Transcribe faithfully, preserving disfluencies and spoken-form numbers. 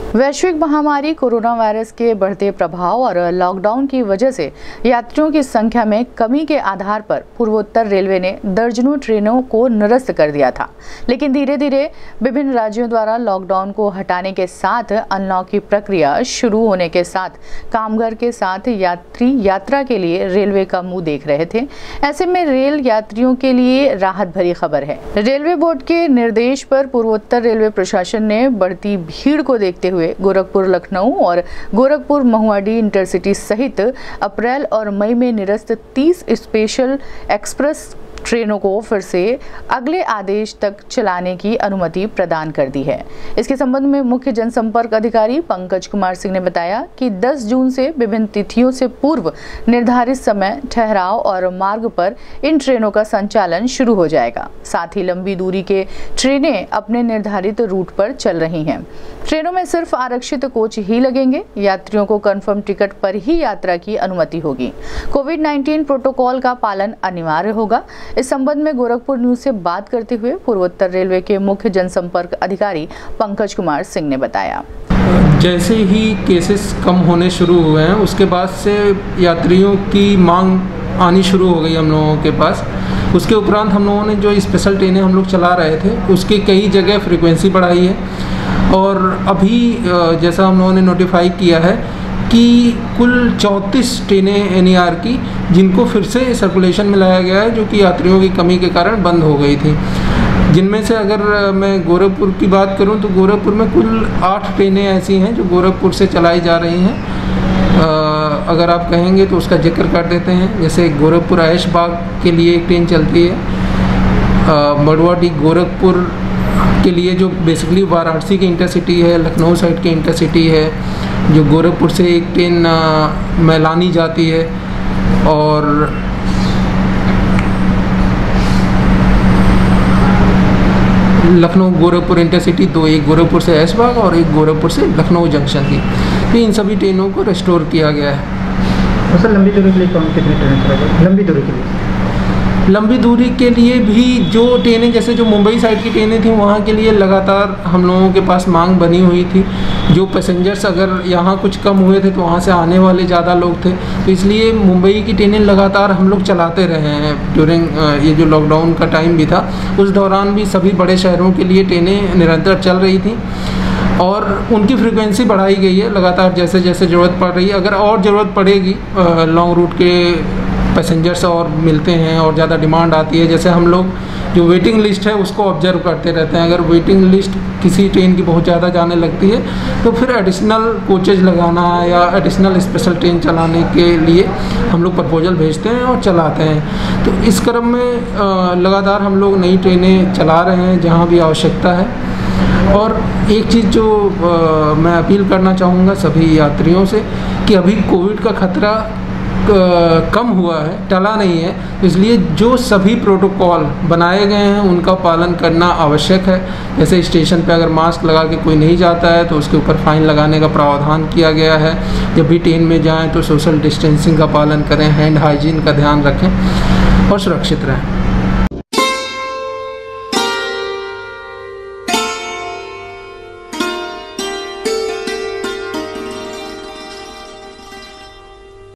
वैश्विक महामारी corona virus के बढ़ते प्रभाव और लॉकडाउन की वजह से यात्रियों की संख्या में कमी के आधार पर पूर्वोत्तर रेलवे ने दर्जनों ट्रेनों को निरस्त कर दिया था। लेकिन धीरे धीरे विभिन्न राज्यों द्वारा लॉकडाउन को हटाने के साथ अनलॉक की प्रक्रिया शुरू होने के साथ कामगार के साथ यात्री यात्रा के लिए रेलवे का मुंह देख रहे थे। ऐसे में रेल यात्रियों के लिए राहत भरी खबर है। रेलवे बोर्ड के निर्देश पर पूर्वोत्तर रेलवे प्रशासन ने बढ़ती भीड़ को देखते हुए गोरखपुर लखनऊ और गोरखपुर महुआडीह इंटरसिटी सहित अप्रैल और मई में निरस्त तीस स्पेशल एक्सप्रेस ट्रेनों को फिर से अगले आदेश तक चलाने की अनुमति प्रदान कर दी है। इसके संबंध में मुख्य जनसंपर्क अधिकारी पंकज कुमार सिंह ने बताया कि दस जून से विभिन्न तिथियों से पूर्व निर्धारित समय, ठहराव और मार्ग पर इन ट्रेनों का संचालन शुरू हो जाएगा। साथ ही लंबी दूरी के ट्रेनें अपने निर्धारित रूट पर चल रही हैं। ट्रेनों में सिर्फ आरक्षित कोच ही लगेंगे। यात्रियों को कंफर्म टिकट पर ही यात्रा की अनुमति होगी। कोविड नाइन्टीन प्रोटोकॉल का पालन अनिवार्य होगा। इस संबंध में गोरखपुर न्यूज से बात करते हुए पूर्वोत्तर रेलवे के मुख्य जनसंपर्क अधिकारी पंकज कुमार सिंह ने बताया, जैसे ही केसेस कम होने शुरू हुए हैं उसके बाद से यात्रियों की मांग आनी शुरू हो गई हम लोगों के पास। उसके उपरांत हम लोगों ने जो स्पेशल ट्रेनें हम लोग चला रहे थे उसकी कई जगह फ्रीक्वेंसी बढ़ाई है और अभी जैसा हम लोगों ने नोटिफाई किया है कि कुल चौंतीस ट्रेनें एन ई आर की जिनको फिर से सर्कुलेशन में लाया गया है, जो कि यात्रियों की कमी के कारण बंद हो गई थी। जिनमें से अगर मैं गोरखपुर की बात करूं तो गोरखपुर में कुल आठ ट्रेनें ऐसी हैं जो गोरखपुर से चलाई जा रही हैं। अगर आप कहेंगे तो उसका जिक्र कर देते हैं। जैसे गोरखपुर ऐशबाग के लिए एक ट्रेन चलती है, मड़ुआडीह गोरखपुर के लिए जो बेसिकली वाराणसी की इंटरसिटी है, लखनऊ साइड की इंटरसिटी है, जो गोरखपुर से एक ट्रेन मैलानी जाती है और लखनऊ गोरखपुर इंटरसिटी दो, एक गोरखपुर से ऐशबाग और एक गोरखपुर से लखनऊ जंक्शन की। तो इन सभी ट्रेनों को रिस्टोर किया गया है। सर लंबी दूरी के लिए कौन कितनी ट्रेन चलेगी? लंबी दूरी के लिए लंबी दूरी के लिए भी जो ट्रेनें, जैसे जो मुंबई साइड की ट्रेनें थी वहाँ के लिए लगातार हम लोगों के पास मांग बनी हुई थी। जो पैसेंजर्स अगर यहाँ कुछ कम हुए थे तो वहाँ से आने वाले ज़्यादा लोग थे, तो इसलिए मुंबई की ट्रेनें लगातार हम लोग चलाते रहे हैं। ड्यूरिंग ये जो लॉकडाउन का टाइम भी था उस दौरान भी सभी बड़े शहरों के लिए ट्रेनें निरंतर चल रही थी और उनकी फ्रीक्वेंसी बढ़ाई गई है लगातार जैसे जैसे ज़रूरत पड़ रही है। अगर और ज़रूरत पड़ेगी, लॉन्ग रूट के पैसेंजर्स और मिलते हैं और ज़्यादा डिमांड आती है, जैसे हम लोग जो वेटिंग लिस्ट है उसको ऑब्जर्व करते रहते हैं। अगर वेटिंग लिस्ट किसी ट्रेन की बहुत ज़्यादा जाने लगती है तो फिर एडिशनल कोचेज लगाना या एडिशनल स्पेशल ट्रेन चलाने के लिए हम लोग प्रपोजल भेजते हैं और चलाते हैं। तो इस क्रम में लगातार हम लोग नई ट्रेनें चला रहे हैं जहाँ भी आवश्यकता है। और एक चीज़ जो आ, मैं अपील करना चाहूँगा सभी यात्रियों से कि अभी कोविड का खतरा कम हुआ है, टला नहीं है, इसलिए जो सभी प्रोटोकॉल बनाए गए हैं उनका पालन करना आवश्यक है। जैसे स्टेशन पे अगर मास्क लगा के कोई नहीं जाता है तो उसके ऊपर फाइन लगाने का प्रावधान किया गया है। जब भी ट्रेन में जाएं तो सोशल डिस्टेंसिंग का पालन करें, हैंड हाइजीन का ध्यान रखें और सुरक्षित रहें।